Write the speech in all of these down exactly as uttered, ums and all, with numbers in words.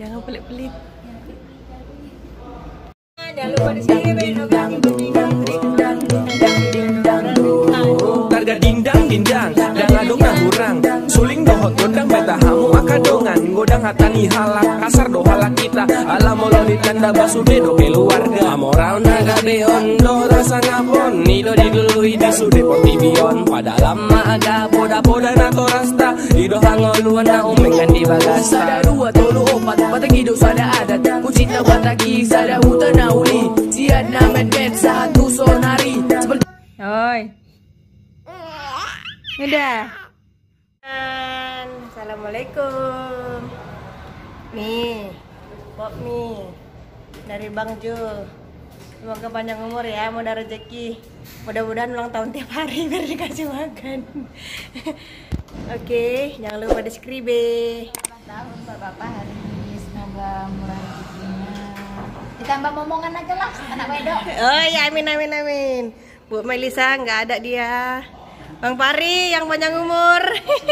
Jangan pelit-pelit. Jangan lupa di sini Targa dindang dindang dan adong hurang suling dohot gondang beta hamu akadongan godang hatani halak kasar do halak kita alam mololi tanda basude do keluarga amorau naga beon do rasa ngapon nido didului di sude portibion pada lama aga poda poda nato rasta ido hangoluan na umengan di bagasa sada dua tolu opat batang hidup sada adat kucita bataki sada hutan nauli siad na med-med satu sonari seperti oi. Udah. Assalamualaikum. Nih, pop mie dari Bang Jul. Semoga panjang umur ya, mudah rezeki. Mudah-mudahan ulang tahun tiap hari biar dikasih makan. Oke, jangan lupa di subscribe. Selamat tahun Bapak hari ini, semoga murah rezekinya. Ditambah momongan aja lah, anak wedok. Oh ya, amin amin amin. Bu Melisa nggak ada dia. Bang Pari yang panjang umur.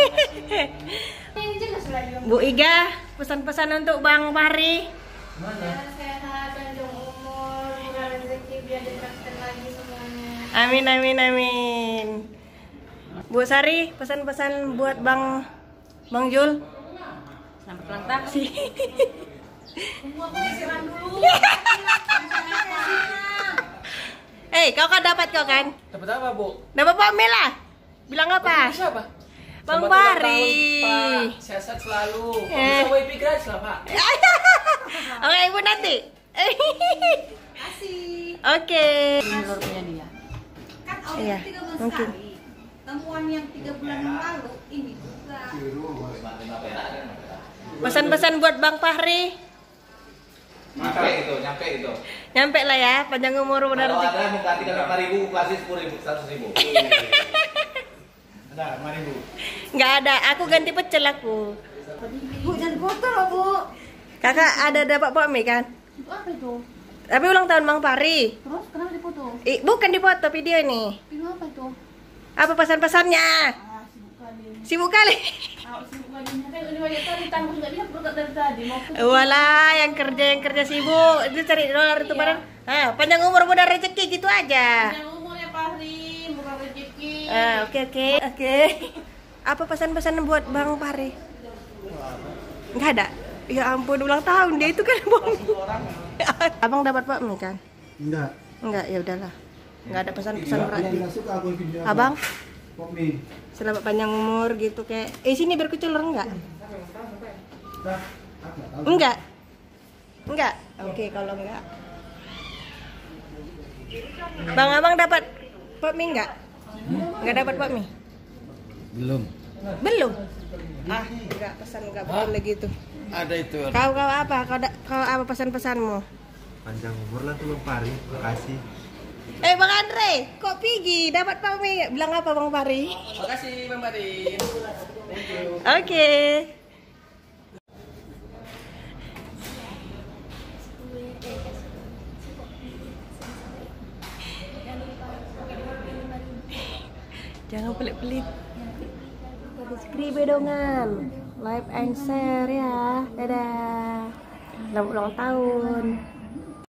Bu Iga, pesan-pesan untuk Bang Pari. Sehat, panjang umur, murah rezeki, biar ditraktir lagi semuanya. Amin amin amin. Bu Sari, pesan-pesan buat Bang Bang Jul. Selamat ulang tahun sih. Eh, kau kan dapat kau kan? dapat apa bu? Dapat Pak Mela. Bilang apa? Siapa? Bang Selamat ulang Pari. tahun, Pak. Sehat selalu. Eh. Bisa W P gratis lah Pak. Oke, Ibu nanti. Kasih. Oke. Menurut punya dia. Kan audit Iya, tiga bulan mungkin. sekali. Temuan yang tiga bulan yang lalu ini juga. Pesan-pesan buat Bang Fahri. Nyampe itu, nyampe itu. Nyampe lah ya, panjang umur benar Kalau rezeki. ada mau ganti lima ribu, kasih sepuluh ribu, seratus ribu. Ada lima ribu. Nggak ada, aku ganti pecel aku. Bu, jangan foto loh Bu. Kakak ada dapat Pak Mi kan? Itu apa itu? Tapi ulang tahun Bang Fahri. Terus kenapa difoto? Eh, bukan di foto video ini. Itu apa itu? Apa pesan-pesannya? Ah, sibuk kali. Sibuk kali. Ah, sibuk kali. Kan ini banyak tadi tanggung nggak bisa perut dari tadi mau ke. Walah, yang kerja yang kerja sibuk, itu cari dolar itu barang. Ah, panjang umur mudah rezeki gitu aja. Yang umurnya Fahri, murah rezeki. Ah, oke oke oke. Apa pesan-pesan buat Bang Fahri? Nggak ada. Ya ampun, ulang tahun dia itu kan Bang. Abang dapat Pak Mi kan? Enggak. Enggak, ya udahlah. Enggak ada pesan-pesan Yang berarti. enggak suka aku video Abang, Pop mie. selamat panjang umur gitu kayak. Eh sini berkuculur enggak? Dah, aku nggak tahu. Enggak. Enggak. Oke, kalau enggak. Bang Abang dapat Pak Mi enggak? Enggak dapat Pak Mi? Belum. Belum. Ah, enggak pesan enggak boleh gitu. Ada itu. Kau kau apa? Kau da, kau apa pesan-pesanmu? Panjang umur lah tuh Bang Pari. Makasih. Eh Bang Andre, kok Pigi dapat Pak Mi? Bilang apa Bang Pari? Makasih Bang Pari. Thank you. Oke. Jangan pelit-pelit. Subscribe dongan. Like and share ya. Dadah. Selamat ulang tahun.